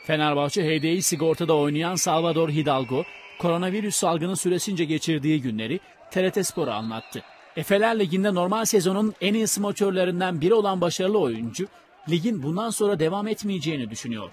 Fenerbahçe HDI Sigorta'da oynayan Salvador Hidalgo, koronavirüs salgını süresince geçirdiği günleri TRT Spor'a anlattı. Efeler Ligi'nde normal sezonun en iyi smaçörlerinden biri olan başarılı oyuncu, ligin bundan sonra devam etmeyeceğini düşünüyor.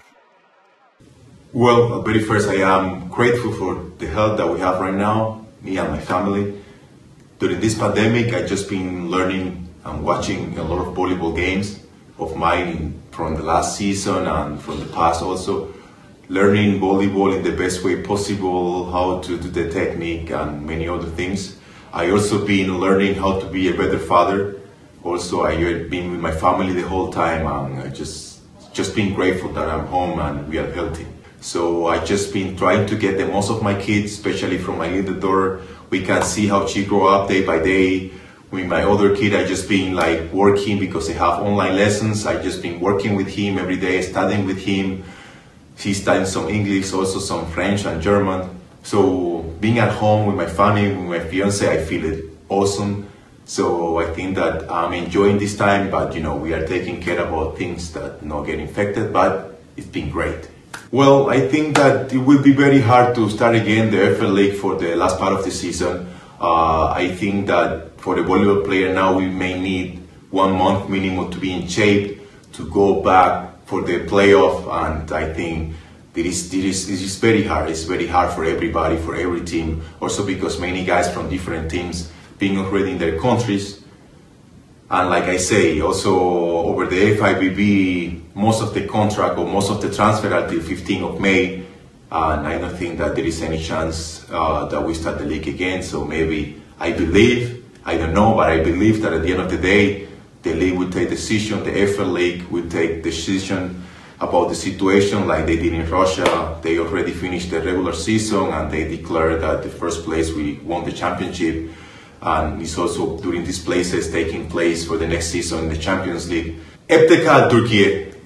Well, very first I am grateful for the health that we have right now, me and my family. During this pandemic, I've just been learning and watching a lot of volleyball games of mine from the last season and from the past also. Learning volleyball in the best way possible, how to do the technique and many other things. I also been learning how to be a better father. Also, I've been with my family the whole time and I just been grateful that I'm home and we are healthy. So I just been trying to get the most of my kids, especially from my little daughter. We can see how she grow up day by day. With my other kid, I just been like working because they have online lessons. I just been working with him every day, studying with him. He's studying some English, also some French and German. So being at home with my family, with my fiance, I feel it awesome. So I think that I'm enjoying this time, but you know, we are taking care about things that not get infected, but it's been great. Well, I think that it will be very hard to start again the FL League for the last part of the season. I think that for the volleyball player now, we may need 1 month minimum to be in shape to go back for the playoff, and I think this is very hard. It's very hard for everybody, for every team. Also because many guys from different teams being already in their countries. And like I say, also over the FIVB, most of the contract or most of the transfer until 15th of May, and I don't think that there is any chance that we start the league again. So maybe, I believe, I don't know, but I believe that at the end of the day, the league will take decision, the FL League will take decision about the situation like they did in Russia. They already finished the regular season and they declared that the first place we won the championship. And it's also during these places taking place for the next season in the Champions League. Hep Türkiye.